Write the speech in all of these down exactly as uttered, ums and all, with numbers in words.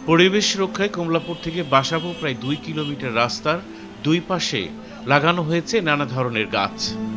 পরিবেশ রক্ষায় কমলাপুর থেকে বাসাবো প্রায় দুই কিলোমিটার রাস্তার দুই পাশে লাগানো হয়েছে নানা ধরনের গাছ।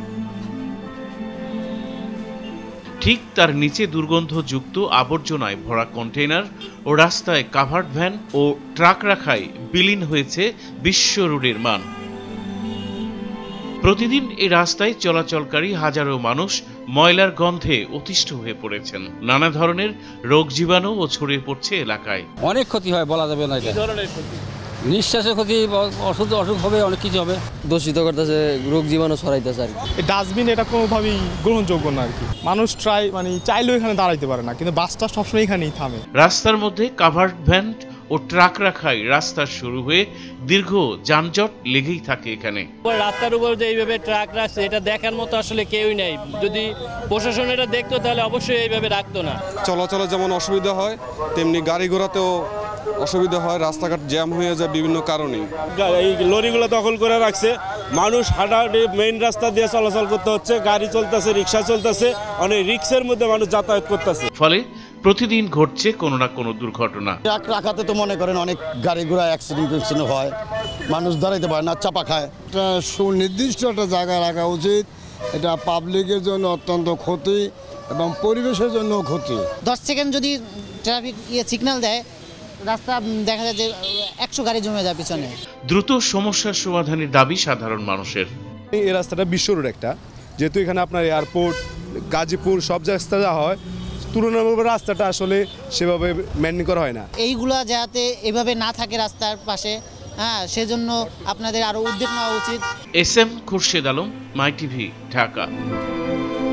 ঠিক তার নিচে দুর্গন্ধযুক্ত আবর্জনায় ভরা কন্টেইনার ও রাস্তায় কাভার্ড ভ্যান ও ট্রাক রাখায় বিলীন হয়েছে বিশ্ব রোডের মান। প্রতিদিন এই রাস্তায় চলাচলকারী হাজারো মানুষ ময়লার গন্ধে অতিষ্ঠ হয়ে পড়েছেন। নানা ধরনের রোগ জীবাণু ও ছড়িয়ে পড়ছে এলাকায়। অনেক ক্ষতি হয়, বলা যাবে না। কি ধরনের ক্ষতি? নিঃশ্বাসের ক্ষতি, অসুখ অসুখ হবে, অনেক কিছু হবে। দূষিত করতেছে, রোগ জীবাণু ছড়াইতেছে আর কি। ডাস্টবিন এটা কোনোভাবেই গ্রহণযোগ্য না আর কি। মানুষ ট্রাই মানে চাইলেও এখানে দাঁড়াইতে পারে না, কিন্তু বাসটা সবসময় এখানেই থামে। রাস্তার মধ্যে কাভার্ড ভ্যান ও ট্রাক রাখায় রাস্তা শুরু হয়ে দীর্ঘ যানজট লেগেই থাকে এখানে। রাস্তার উপর যে এইভাবে ট্রাক রাখছে এটা দেখার মতো আসলে কেউই নেই। যদি প্রশাসন এটা দেখতো তাহলে অবশ্যই এইভাবে রাখতো না। চলাচলে যেমন অসুবিধা হয় তেমনি গাড়ি ঘোড়াতেও অসুবিধা হয়, রাস্তাঘাট জ্যাম হয়ে যায় বিভিন্ন কারণে। এই লরিগুলো দখল করে রাখছে, মানুষ হাঁটাহাঁটি মেইন রাস্তা দিয়ে চলাচল করতে হচ্ছে, গাড়ি চলতেছে, রিক্সা চলতেছে, অনেক রিক্সের মধ্যে মানুষ যাতায়াত করতেছে। ফলে প্রতিদিন ঘটছে কোনো না কোনো দুর্ঘটনা। ট্রাক রাখাতে তো মনে করেন অনেক গাড়ি ঘোড়া অ্যাক্সিডেন্ট হয়, মানুষ দাঁড়াইতে পারে না, চাপা খায়। এটা সুনির্দিষ্ট একটা জায়গায় রাখা উচিত। এটা পাবলিকের জন্য অত্যন্ত ক্ষতি এবং পরিবেশের জন্য ক্ষতি। দশ সেকেন্ড যদি ট্রাফিক ইয়ে সিগন্যাল দেয়, রাস্তা দেখা যায় যে একশো গাড়ি জমে যায় পিছনে। দ্রুত সমস্যার সমাধানের দাবি সাধারণ মানুষের। এই রাস্তাটা বিশ্ব রোড একটা, যেহেতু এখানে আপনার এয়ারপোর্ট, গাজীপুর সব রাস্তা যা হয়, তুলনামূলক রাস্তাটা আসলে সেভাবে মেনটেন করা হয় না। এইগুলা যাতে এভাবে না থাকে রাস্তার পাশে, হ্যাঁ, সেজন্য আপনাদের আরো উদ্যোগ নেওয়া উচিত। S M Khurshed Alam, my TV, Dhaka.